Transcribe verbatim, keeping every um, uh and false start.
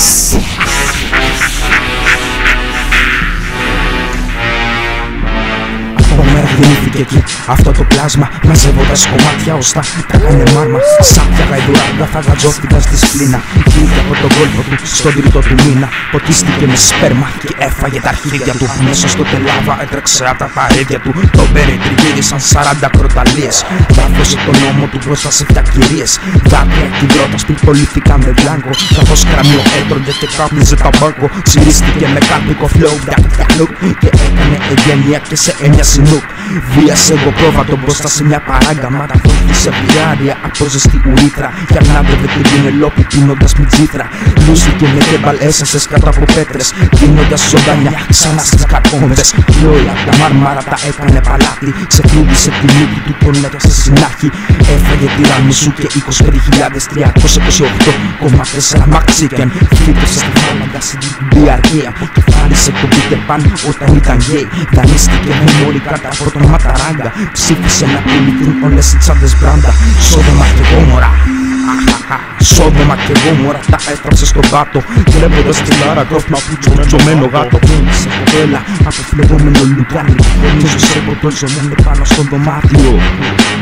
Γεννήθηκε εκεί αυτό το πλάσμα, μαζεύοντας κομμάτια ωστά τα κάνε μάρμα. Σάπια γαϊδουράγκα θα γατζώθηκαν στη σπλήνα. Βγήκε από τον κόλπο του στον τρίτο του μήνα. Ποτίστηκε με σπέρμα και έφαγε τα αρχίδια του. Μέσα στο τελάβα έτρεξε από τα παρέδια του. Τον περιτριγύρισαν σαράντα κροταλίες. Βάφωσε τον νόμο του μπροστά σε πια κυρίες. Δάκρυα κυδρότας του πωλήθηκαν με μπλάνκο. Καθώς κρανίο έτρωγε και κάπνιζε τα μπάνκο. Συρίστηκε με κάρπικο flow και έκανε εγγένεια και σε έννοια συνούκ. Βίασε εγώ πρόβατο μπροστά σε μια παράγκα. Μα τα φώτισε πειράρια από ζεστή ουρήθρα. Και ανάβευε την πινελόπη πίνοντας μιτζήθρα. Λούστηκε με τέμπαλ έσασες κάτω από πέτρες. Δίνοντας ζωντανιά ξανά στις καρκόμβες. Λόγια τα μάρμαρα τα έκανε παλάτι. Ξεκλούδισε τη μύτη του, τον έκασε συνάχη. Έφαγε τη ράμη σου και είκοσι πέντε χιλιάδες τριακόσια είκοσι οκτώ κόμμα τέσσερα μαξίκεν. Φύτρωσε στη φάλαγγα στην διαρκεία. Κεφάλισε τον Πίτερ Παν όταν ήταν γκέι. Δανείστηκε με μόλι κάρτα από τον Ματαράγκα. Ψήφισε να πουληθούν όλες οι τσάντες μπράντα. Σόδομα και Γόμορα. Σόδομα και Γόμορα τα έφταψε στον πάτο. Βλέποντας τη Λάρα Κρόφτ μαπουτσομένο γάτο. Πούλησε κοπέλα από φλεγόμενο λουκάνι. Και ζούσε ποτό ζωμένο πάνω στο δωμάτιο.